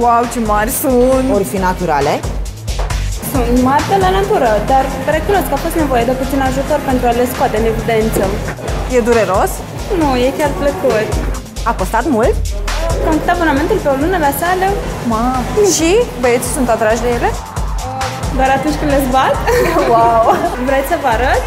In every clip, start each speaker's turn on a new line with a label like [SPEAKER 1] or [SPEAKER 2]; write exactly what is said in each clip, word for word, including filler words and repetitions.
[SPEAKER 1] Wow, ce mari sunt!
[SPEAKER 2] Ori fi naturale?
[SPEAKER 3] Sunt mari de la natură, dar recunosc că a fost nevoie de puțin ajutor pentru a le scoate în evidență.
[SPEAKER 1] E dureros?
[SPEAKER 3] Nu, e chiar plăcut.
[SPEAKER 2] A costat mult?
[SPEAKER 3] Am cât abonamentul pe o lună la sală.
[SPEAKER 1] Ma. Și băieții sunt atrași de ele?
[SPEAKER 3] Doar atunci când le zbat?
[SPEAKER 1] Wow!
[SPEAKER 3] Vreți să vă arăt?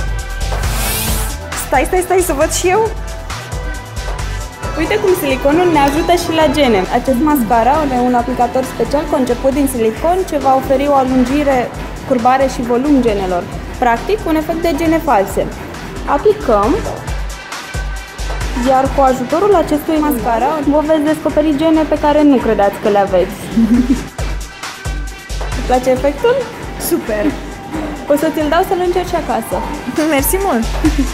[SPEAKER 1] Stai, stai, stai să văd și eu.
[SPEAKER 3] Uite cum siliconul ne ajută și la gene. Acest mascara are un aplicator special conceput din silicon ce va oferi o alungire, curbare și volum genelor. Practic, un efect de gene false. Aplicăm, iar cu ajutorul acestui mascara vă veți descoperi gene pe care nu credeați că le aveți. Îți place efectul?
[SPEAKER 1] Super!
[SPEAKER 3] O să ți-l dau să-l încerci acasă.
[SPEAKER 1] Mersi mult!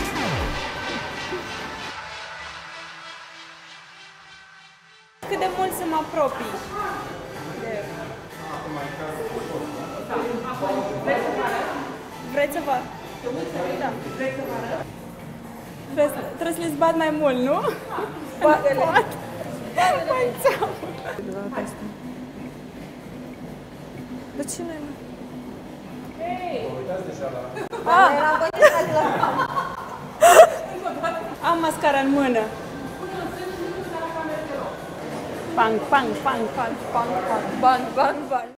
[SPEAKER 3] Cât de mult să mă apropii? Vreți să vă arăt? Da. Vreți să vă arăt? Vreți, trebuie să le zbat mai mult, nu? Bate-le! Bate-le!
[SPEAKER 1] De ce nu e?
[SPEAKER 3] Am mascara în mână. Pang, pang, pang, pang, pang, pang, bang, bang, bang.